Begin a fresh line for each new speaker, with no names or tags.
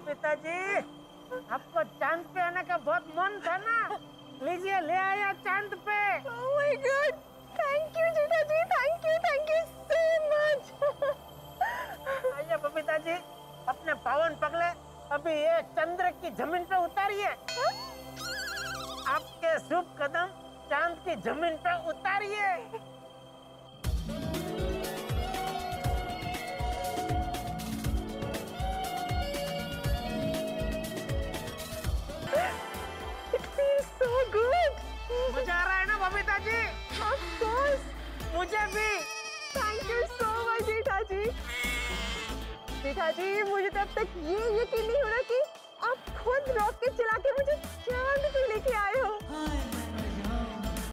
बबीता जी, आपको चांद पे आने का बहुत मन था ना, लीजिए ले आया चांद पे।
Oh my god, thank you जीजा ji, thank you so much.
आइए बबीता जी, अपने पावन पगले अभी ये चंद्र की जमीन पे उतारिए। आपके शुभ कदम चांद की जमीन पे उतारिए।
It feels so good.
मजा आ रहा है ना बबीता जी?
Of course.
मुझे भी।
Thank you so much जीजा जी। जीजा जी, मुझे तो अब तक ये यकीन नहीं हो रहा कि आप खुद रॉकेट चला के मुझे चांद पे लेके आए हो।